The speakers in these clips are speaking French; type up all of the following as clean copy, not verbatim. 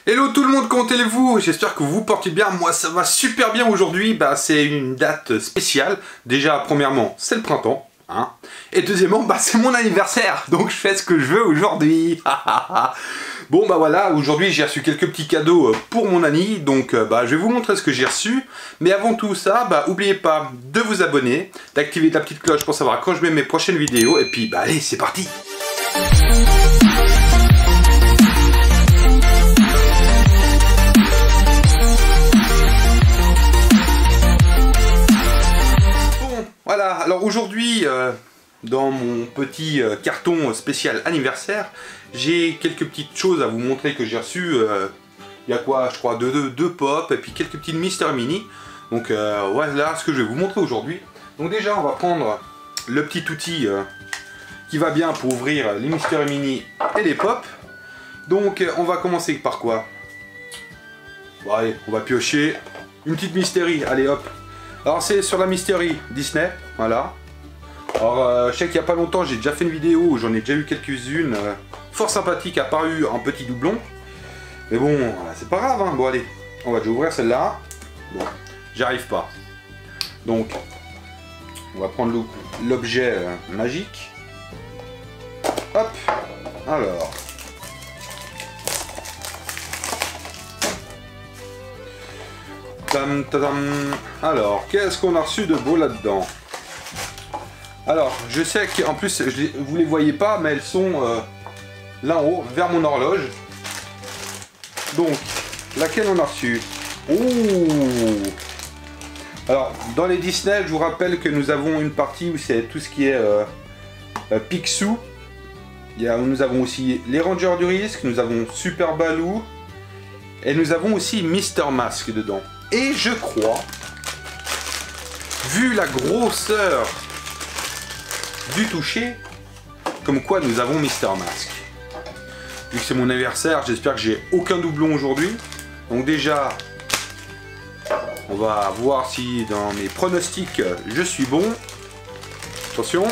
Hello tout le monde, comment allez-vous? J'espère que vous vous portez bien, moi ça va super bien aujourd'hui. C'est une date spéciale. Déjà, premièrement, c'est le printemps, hein. Et deuxièmement, c'est mon anniversaire, donc je fais ce que je veux aujourd'hui. Bon voilà, aujourd'hui j'ai reçu quelques petits cadeaux pour mon Annie, donc je vais vous montrer ce que j'ai reçu. Mais avant tout ça, n'oubliez pas de vous abonner, d'activer la petite cloche pour savoir quand je mets mes prochaines vidéos. Et puis allez, c'est parti. Voilà, alors aujourd'hui, dans mon petit carton spécial anniversaire, j'ai quelques petites choses à vous montrer que j'ai reçues. Il y a quoi, je crois, deux pop et puis quelques petites Mister Mini. Donc voilà ce que je vais vous montrer aujourd'hui. Donc déjà, on va prendre le petit outil qui va bien pour ouvrir les Mister Mini et les pop. Donc on va commencer par quoi? Bon, allez, on va piocher une petite Mystery, allez hop. Alors c'est sur la Mystery Disney, voilà. Alors je sais qu'il n'y a pas longtemps, j'ai déjà fait une vidéo où j'en ai déjà eu quelques-unes fort sympathiques, à part eu un petit doublon. Mais bon, c'est pas grave, hein. Bon allez, on va déjà ouvrir celle-là. Bon, j'arrive pas. Donc, on va prendre l'objet magique. Hop, alors. Alors, qu'est-ce qu'on a reçu de beau là-dedans? Alors, je sais qu'en plus, vous les voyez pas, mais elles sont là en haut, vers mon horloge. Donc, laquelle on a reçu? Ouh! Alors, dans les Disney, je vous rappelle que nous avons une partie où c'est tout ce qui est Picsou. Nous avons aussi les Rangers du Risque, nous avons Super Baloo, et nous avons aussi Mister Mask dedans. Et je crois, vu la grosseur du toucher, comme quoi nous avons Mister Mask. Vu que c'est mon anniversaire, j'espère que j'ai aucun doublon aujourd'hui. Donc déjà, on va voir si dans mes pronostics, je suis bon. Attention.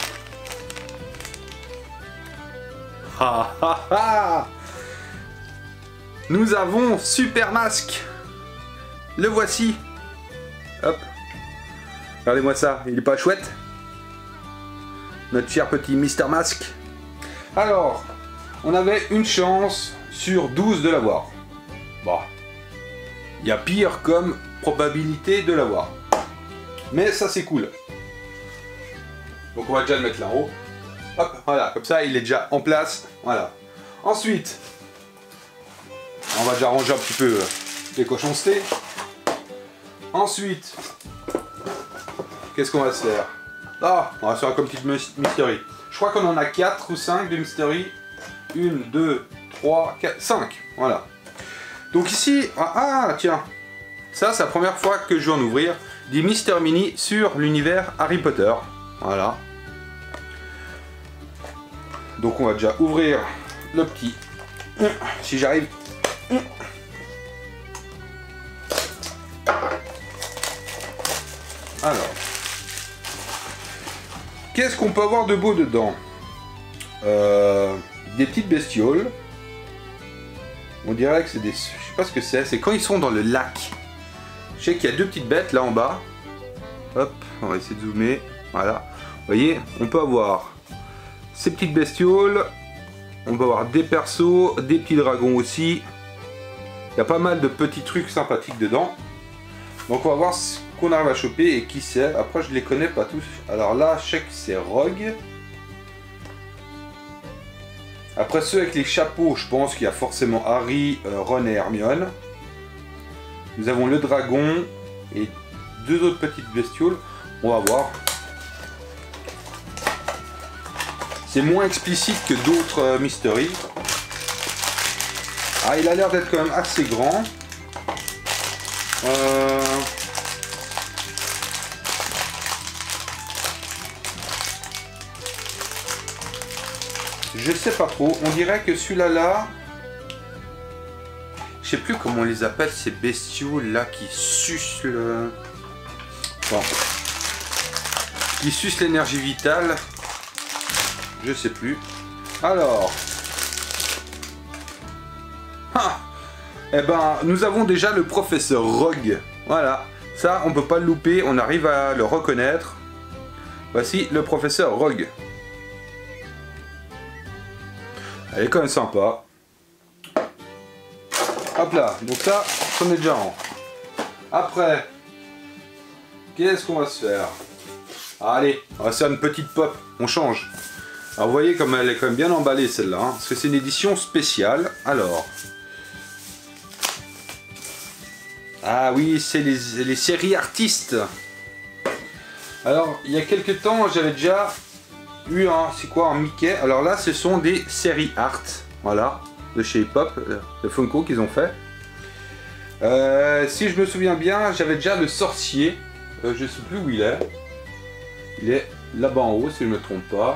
Nous avons Super Mask. Le voici. Hop. Regardez-moi ça, il est pas chouette? Notre cher petit Mister Mask. Alors, on avait une chance sur 12 de l'avoir. Bon. Il y a pire comme probabilité de l'avoir. Mais ça c'est cool. Donc on va déjà le mettre là en haut. Hop, voilà, comme ça il est déjà en place. Voilà. Ensuite, on va déjà ranger un petit peu les cochoncetés. Ensuite, qu'est-ce qu'on va se faire? Ah, on va se faire comme petite Mystery. Je crois qu'on en a 4 ou 5 de Mystery. 1, 2, 3, 4, 5. Voilà. Donc ici, tiens. Ça, c'est la première fois que je vais en ouvrir. Des Mister Mini sur l'univers Harry Potter. Voilà. Donc on va déjà ouvrir le petit. Si j'arrive. Alors, qu'est-ce qu'on peut avoir de beau dedans? Des petites bestioles. On dirait que c'est des... Je sais pas ce que c'est quand ils sont dans le lac. Je sais qu'il y a deux petites bêtes là en bas. Hop, on va essayer de zoomer. Voilà. Vous voyez, on peut avoir ces petites bestioles. On peut avoir des persos, des petits dragons aussi. Il y a pas mal de petits trucs sympathiques dedans. Donc on va voir ce qu'on arrive à choper et qui c'est. Après je les connais pas tous. Alors là je sais que c'est Rogue. Après ceux avec les chapeaux, je pense qu'il y a forcément Harry, Ron et Hermione. Nous avons le dragon et deux autres petites bestioles. On va voir. C'est moins explicite que d'autres Mystery. Ah, il a l'air d'être quand même assez grand. Je sais pas trop. On dirait que celui-là là. Je sais plus comment on les appelle ces bestiaux là qui sucent le. Bon. Qui sucent l'énergie vitale. Je sais plus. Alors. Ah, Eh ben, nous avons déjà le professeur Rogue. Voilà, ça on peut pas le louper, on arrive à le reconnaître. Voici le professeur Rogue. Elle est quand même sympa. Hop là, donc ça, c'en est déjà un. Après, qu'est-ce qu'on va se faire? Allez, on va se faire une petite pop, on change. Alors vous voyez comme elle est quand même bien emballée celle-là, hein, parce que c'est une édition spéciale. Alors... Ah oui, c'est les séries artistes. Alors, il y a quelques temps, j'avais déjà eu un... C'est quoi, un Mickey? Alors là, ce sont des séries art. Voilà, de chez Pop, de Funko qu'ils ont fait. Si je me souviens bien, j'avais déjà le sorcier. Je sais plus où il est. Il est là-bas en haut, si je ne me trompe pas.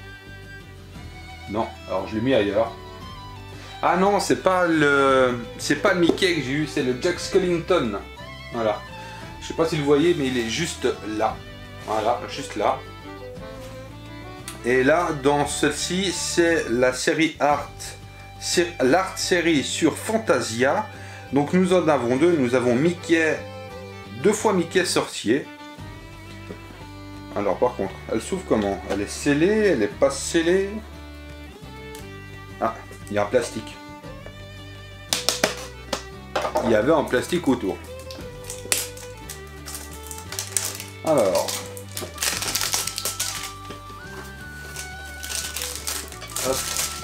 Non, alors je l'ai mis ailleurs. Ah non, c'est pas le Mickey que j'ai eu, c'est le Jack Skellington. Voilà. Je sais pas si vous voyez, mais il est juste là. Voilà, juste là. Et là, dans celle-ci, c'est la série Art. L'Art série sur Fantasia. Donc nous en avons deux. Nous avons Mickey, 2 fois Mickey sorcier. Alors par contre, elle s'ouvre comment? Elle est scellée, elle est pas scellée. Ah, il y a un plastique. Il y avait un plastique autour. Alors. Hop.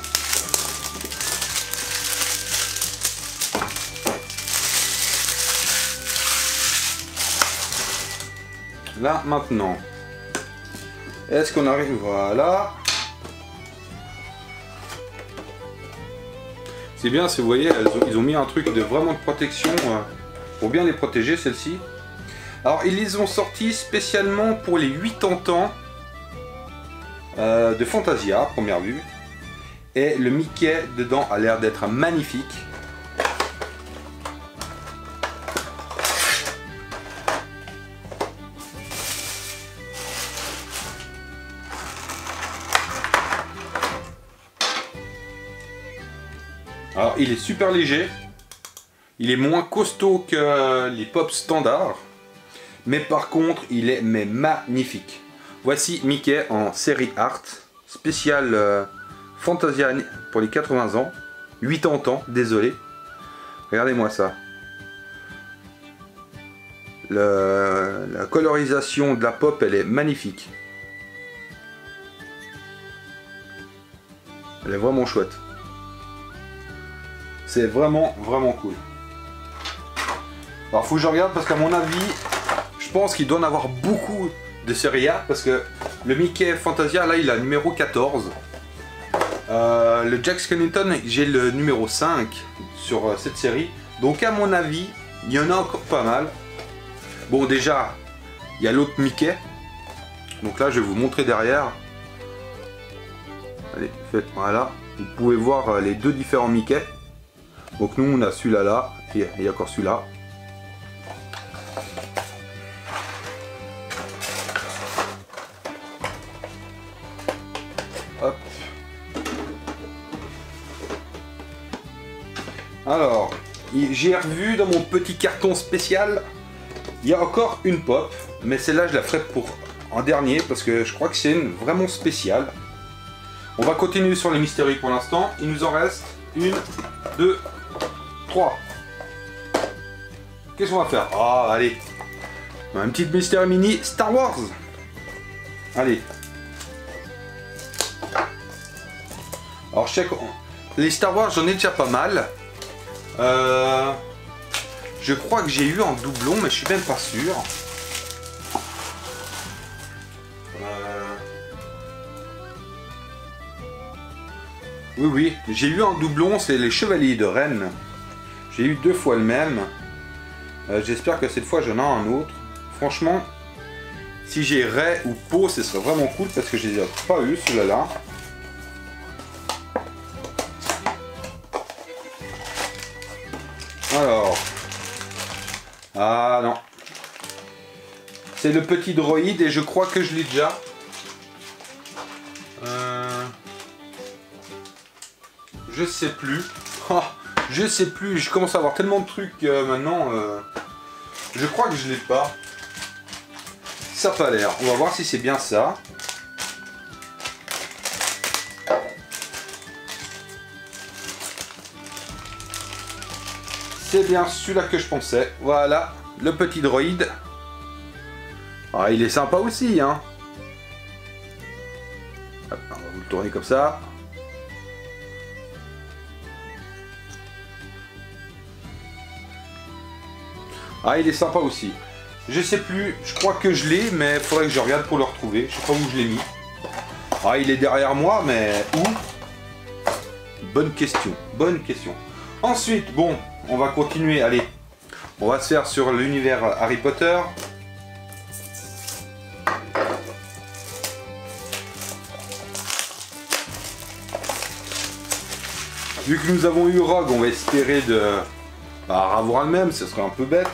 Là, maintenant. Est-ce qu'on arrive? Voilà. C'est bien, si vous voyez, ils ont mis un truc de vraiment de protection pour bien les protéger, celles-ci. Alors, ils les ont sortis spécialement pour les 80 ans de Fantasia, première vue. Et le Mickey dedans a l'air d'être magnifique. Alors, il est super léger. Il est moins costaud que les pop standards. Mais par contre, il est magnifique. Voici Mickey en série art. Spécial Fantasia pour les 80 ans. 80 ans, désolé. Regardez-moi ça. La colorisation de la pop, elle est magnifique. Elle est vraiment chouette. C'est vraiment cool. Alors faut que je regarde parce qu'à mon avis, je pense qu'il doit en avoir beaucoup de série A parce que le Mickey Fantasia là il a numéro 14. Le Jack Skellington j'ai le numéro 5 sur cette série. Donc à mon avis, il y en a encore pas mal. Bon déjà, il y a l'autre Mickey. Donc là je vais vous montrer derrière. Allez, faites voilà. Vous pouvez voir les deux différents Mickey. Donc nous on a celui-là là, et il y a encore celui-là. Hop. Alors, j'ai revu dans mon petit carton spécial, il y a encore une pop, mais celle-là je la ferai pour en dernier parce que je crois que c'est une vraiment spéciale. On va continuer sur les mystérieux pour l'instant, il nous en reste 1, 2, 3. Qu'est-ce qu'on va faire? Ah, allez. Un petit mystère mini Star Wars. Allez. Alors, je sais que les Star Wars, j'en ai déjà pas mal. Je crois que j'ai eu en doublon, mais je suis même pas sûr. Oui, j'ai eu en doublon, c'est les Chevaliers de Rennes. J'ai eu 2 fois le même. J'espère que cette fois j'en ai un autre. Franchement, si j'ai Rey ou Po, ce serait vraiment cool parce que je les ai pas eu celui-là. Alors. Ah non. C'est le petit droïde et je crois que je l'ai déjà. Je sais plus. Oh, Je sais plus, je commence à avoir tellement de trucs maintenant. Je crois que je l'ai pas. Ça n'a pas l'air. On va voir si c'est bien ça. C'est bien celui-là que je pensais. Voilà, le petit droïde. Ah, il est sympa aussi, hein. Hop, on va vous le tourner comme ça. Ah, il est sympa aussi. Je sais plus, je crois que je l'ai, mais il faudrait que je regarde pour le retrouver. Je sais pas où je l'ai mis. Ah, il est derrière moi, mais où? Bonne question, bonne question. Ensuite, bon, on va continuer. Allez, on va se faire sur l'univers Harry Potter. Vu que nous avons eu Rogue, on va espérer de avoir le même, ce serait un peu bête.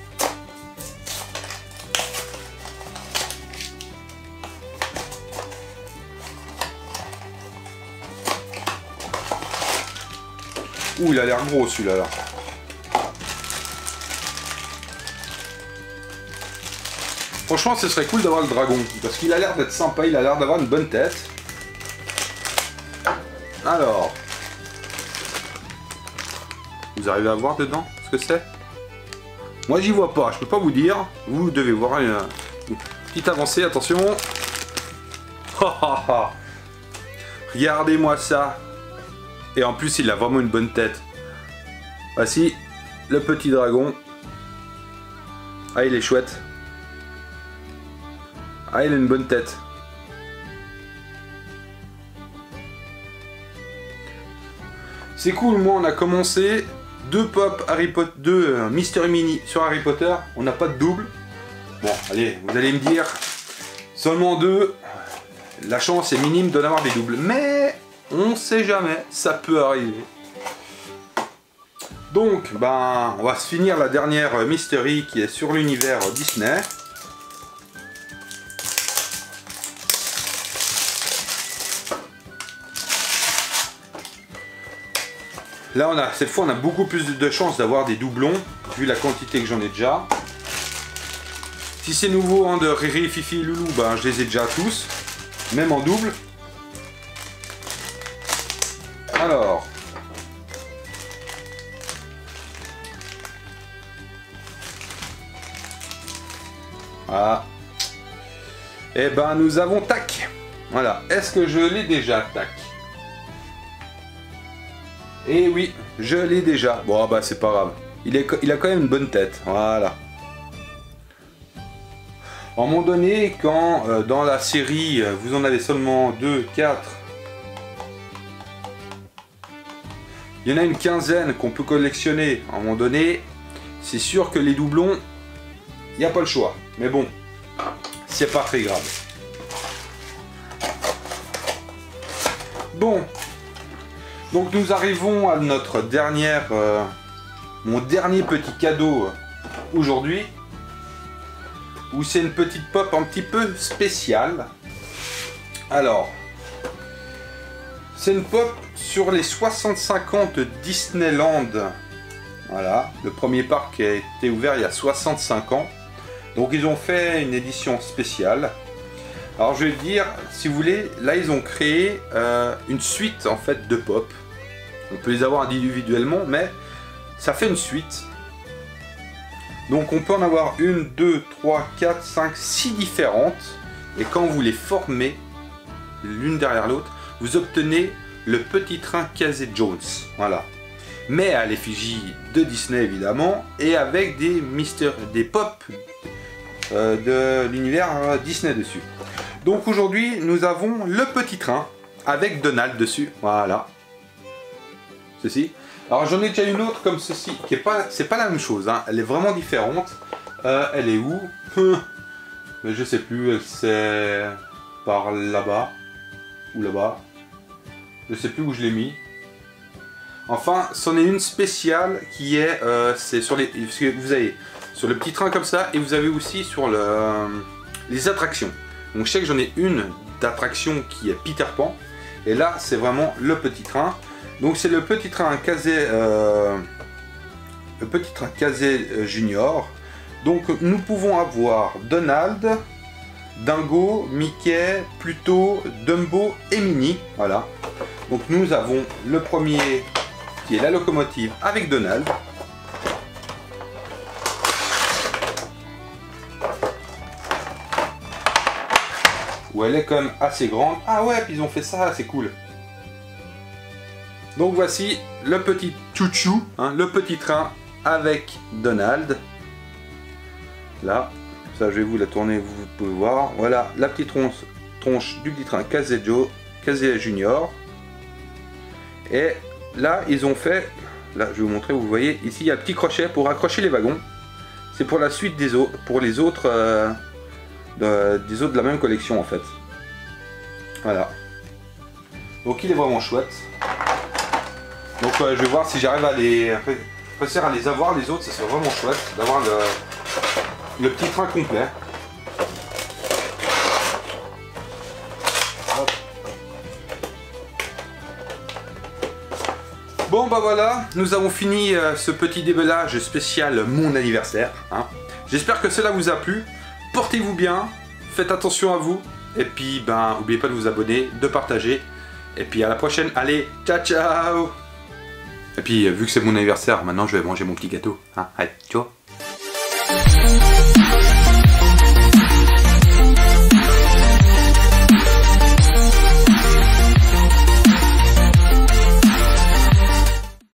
Ouh, il a l'air gros celui-là. Franchement, ce serait cool d'avoir le dragon, parce qu'il a l'air d'être sympa, il a l'air d'avoir une bonne tête. Alors, vous arrivez à voir dedans ce que c'est? Moi, j'y vois pas, je peux pas vous dire. Vous devez voir une petite avancée, attention. Regardez-moi ça. Et en plus, il a vraiment une bonne tête. Voici le petit dragon. Ah, il est chouette. Ah, il a une bonne tête. C'est cool, moi on a commencé 2 pop Harry Potter, 2 Mystery Mini sur Harry Potter. On n'a pas de double. Bon, allez, vous allez me dire, seulement 2. La chance est minime d'en avoir des doubles. Mais on sait jamais, ça peut arriver. Donc, ben, on va se finir la dernière Mystery qui est sur l'univers Disney. Là, cette fois, on a beaucoup plus de chances d'avoir des doublons, vu la quantité que j'en ai déjà. Si c'est nouveau, hein, de Riri, Fifi et Loulou, ben, je les ai déjà tous, même en double. Alors, voilà. Et ben, nous avons Tac. Voilà. Est-ce que je l'ai déjà, Tac? Et oui, je l'ai déjà. Bon, bah c'est pas grave. Il a quand même une bonne tête. Voilà. À un moment donné, quand dans la série, vous en avez seulement 2, 4. Il y en a une quinzaine qu'on peut collectionner. À un moment donné, c'est sûr que les doublons, il n'y a pas le choix. Mais bon, c'est pas très grave. Bon. Donc nous arrivons à notre dernière, mon dernier petit cadeau aujourd'hui, où c'est une petite pop un petit peu spéciale. Alors, c'est une pop sur les 65 ans de Disneyland. Voilà, le premier parc a été ouvert il y a 65 ans. Donc ils ont fait une édition spéciale. Alors je vais dire, si vous voulez, là ils ont créé une suite en fait de pop. On peut les avoir individuellement, mais ça fait une suite. Donc on peut en avoir 1, 2, 3, 4, 5, 6 différentes. Et quand vous les formez l'une derrière l'autre, vous obtenez le petit train Casey Jones. Voilà. Mais à l'effigie de Disney évidemment, et avec des pop de l'univers Disney dessus. Donc aujourd'hui, nous avons le petit train avec Donald dessus. Voilà. Ceci. Alors j'en ai déjà une autre comme ceci, qui est pas, c'est pas la même chose. Hein. Elle est vraiment différente. Elle est où? Mais je sais plus. C'est par là-bas ou là-bas. Je sais plus où je l'ai mis. Enfin, c'en est une spéciale qui est, c'est sur les, parce que vous avez sur le petit train comme ça, et vous avez aussi sur les attractions. Donc je sais que j'en ai une d'attraction qui est Peter Pan, et là c'est vraiment le petit train. Donc c'est le petit train Kazé Junior. Donc nous pouvons avoir Donald, Dingo, Mickey, Pluto, Dumbo et Minnie. Voilà. Donc nous avons le premier qui est la locomotive avec Donald. Où elle est quand même assez grande. Ah ouais, puis ils ont fait ça, c'est cool. Donc voici le petit chouchou, hein, le petit train avec Donald. Là, ça je vais vous la tourner, vous pouvez voir. Voilà la petite tronche du petit train Kazé Junior. Et là, ils ont fait, là je vais vous montrer, vous voyez, ici il y a un petit crochet pour accrocher les wagons. C'est pour la suite des autres, pour les autres, des autres de la même collection en fait. Voilà. Donc il est vraiment chouette. Donc je vais voir si j'arrive à les réussir à les avoir les autres, ça serait vraiment chouette d'avoir le petit train complet. Hop. Bon bah voilà, nous avons fini ce petit déballage spécial mon anniversaire. Hein. J'espère que cela vous a plu. Portez-vous bien, faites attention à vous, et puis ben n'oubliez pas de vous abonner, de partager, et puis à la prochaine, allez, ciao ciao. Et puis vu que c'est mon anniversaire, maintenant je vais manger mon petit gâteau. Hein. Allez, ciao.